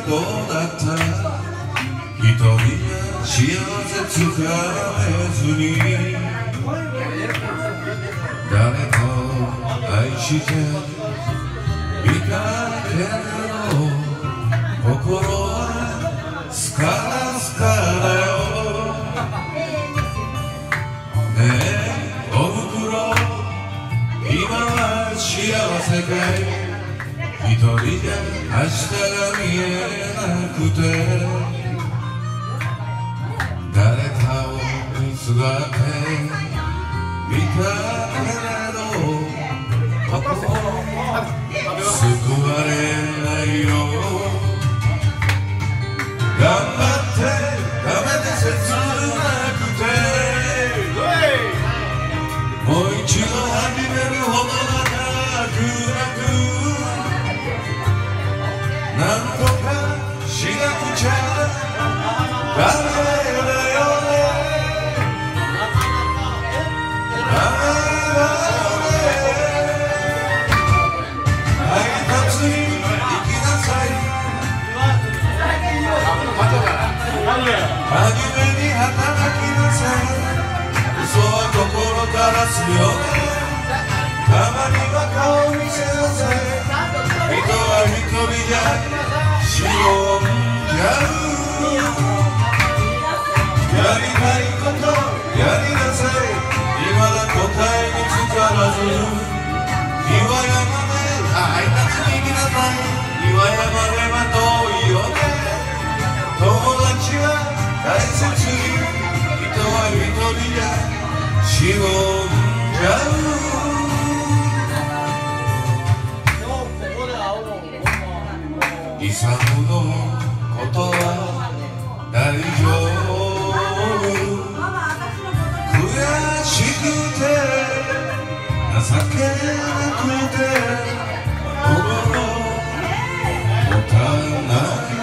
どうだった。一人が幸せつかめずに誰かを愛していたけど心はスカスカだよ。ねえおふくろ今は幸せかい。一人で明日が見えなくて誰かを見つがって見たけれど救われないよ。頑張ってダメで切なくてもう一度始めるほど長くなくなんとかしなくちゃダメだよね。ダメだよね。配達に行きなさい。真面目に働きなさい。嘘は心からすよね。たまには顔見せなさい。人は一人じゃ死んじゃう。やりたいことやりなさい。未だ答えにつからず岩山で配達に行きなさい。岩山では遠いよね。友達は大切に人は一人じゃ死んじゃう。勇のことは大丈夫。悔しくて情けなくて心もたない